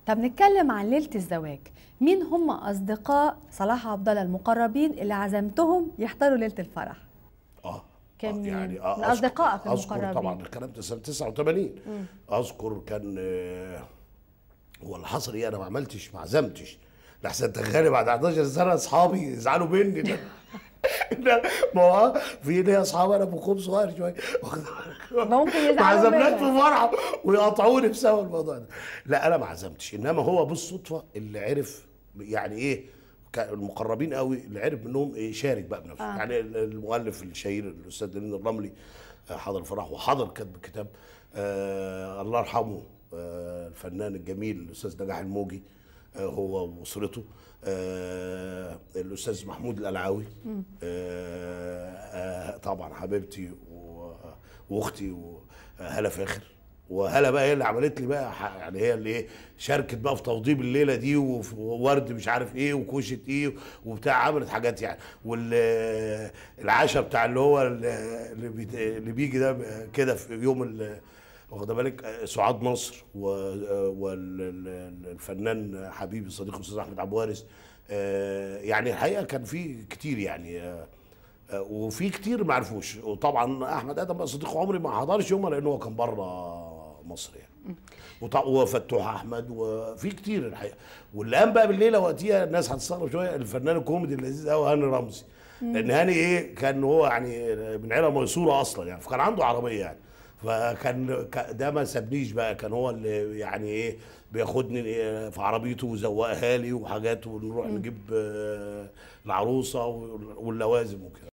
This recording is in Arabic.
طب نتكلم عن ليلة الزواج، مين هم أصدقاء صلاح عبد الله المقربين اللي عزمتهم يحضروا ليلة الفرح؟ كان مين؟ يعني من اذكر أصدقائك اذكر طبعا المقربين. الكلام ده سنه 89. اذكر كان هو اللي حصل ايه، انا ما عزمتش لحسن تخيلي بعد 11 سنه اصحابي يزعلوا مني ده. ما هو في ليا اصحاب انا بكون صغير شويه ممكن ما يزعلوا عزمناش منك. في فرحه ويقطعوني بسبب الموضوع ده. لا انا ما عزمتش، انما هو بالصدفه اللي عرف يعني ايه، المقربين قوي اللي عرف منهم إيه يشارك بقى بنفسه. يعني المؤلف الشهير الاستاذ دليل الرملي حضر الفرح وحضر كتب الكتاب. الله يرحمه الفنان الجميل الاستاذ نجاح الموجي هو واسرته. الاستاذ محمود القلعاوي طبعا حبيبتي واختي وهلا فاخر. وهلا بقى هي اللي عملت لي بقى يعني هي اللي ايه شاركت بقى في توضيب الليله دي وورد مش عارف ايه وكوشه ايه وبتاع، عملت حاجات يعني. والعشاء بتاع اللي هو اللي بيجي ده كده في يوم واخد بالك سعاد نصر والفنان حبيبي صديقي الاستاذ احمد عبد الوارث. يعني الحقيقه كان في كتير يعني وفي كتير ما عرفوش. وطبعا احمد ادم بقى صديق عمري ما حضرش يومها لانه هو كان بره مصر يعني. وفتوح احمد وفي كتير الحقيقه. واللي قام بقى بالليله وقتها الناس هتستغرب شويه الفنان الكوميدي اللذيذ قوي هاني رمزي. لان هاني ايه كان هو يعني من عيله ميسوره اصلا يعني، فكان عنده عربيه يعني. فكان ده ما سابنيش بقى، كان هو اللي يعني ايه بياخدني في عربيته وزوقها لي وحاجات ونروح نجيب العروسه واللوازم وكده.